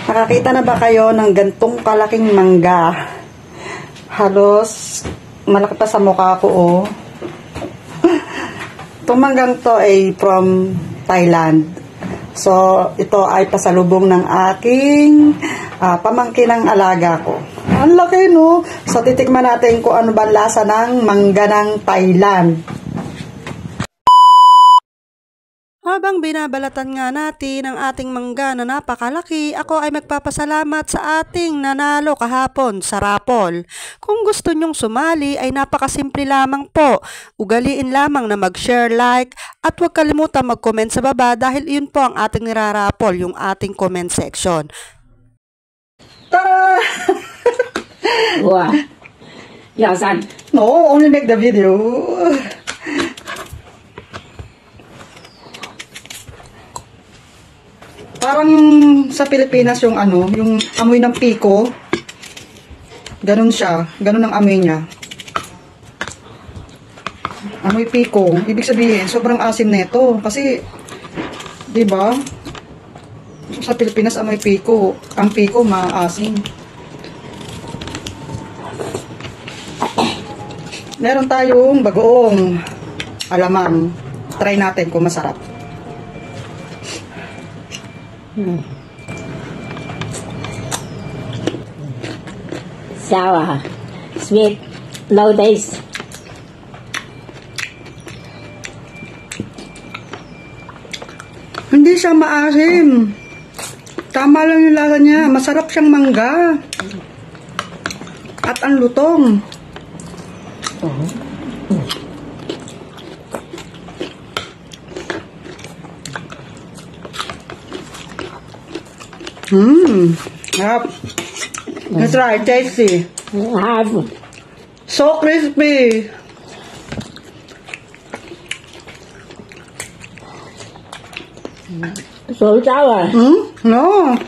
Nakakita na ba kayo ng gantong kalaking mangga? Halos malaki pa sa mukha ko, oh. Itong manggang to ay from Thailand. So, ito ay pasalubong ng aking pamangkin ng alaga ko. Ang laki, no? So, titikman natin kung ano ba lasa ng mangga ng Thailand. Habang binabalatan nga natin ang ating mangga na napakalaki, ako ay magpapasalamat sa ating nanalo kahapon sa raffle. Kung gusto nyong sumali ay napakasimple lamang po. Ugaliin lamang na mag-share, like at huwag kalimutan mag-comment sa baba dahil iyon po ang ating niraraffle, yung ating comment section. Tara! Wow! Yasan! No, only make the video. Parang sa Pilipinas yung yung amoy ng piko. Ganun siya. Ganun ang amoy niya. Amoy piko. Ibig sabihin, sobrang asim nito. Kasi, di ba? Sa Pilipinas, amoy piko. Ang piko, maasim. Meron tayong bagoong alamang. Try natin kung masarap. Sour, sweet, no taste. Hindi siya maasim. Tama lang yung lasa niya. Masarap siyang mangga. At ang lutong. Yep. That's right, tasty. Have. So crispy. So sour. No.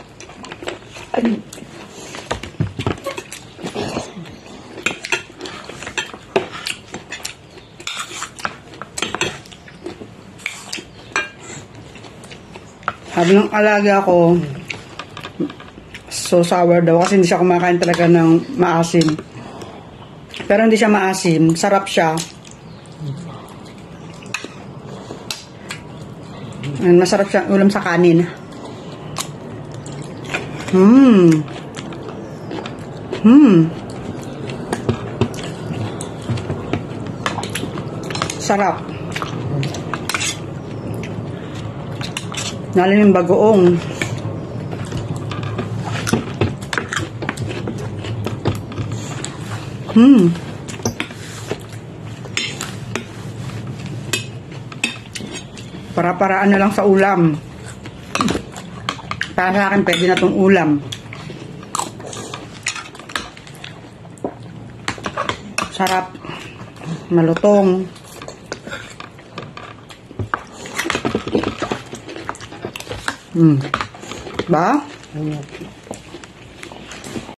Sabi ng alaga ko, so sour daw kasi hindi siya kumakain talaga ng maasim. Pero hindi siya maasim, sarap siya. Masarap siya ulam sa kanin. Sarap. Lalo yung bagoong. Para-paraan na lang sa ulam. Para sa akin, pwede na itong ulam. Sarap. Malutong. Ba?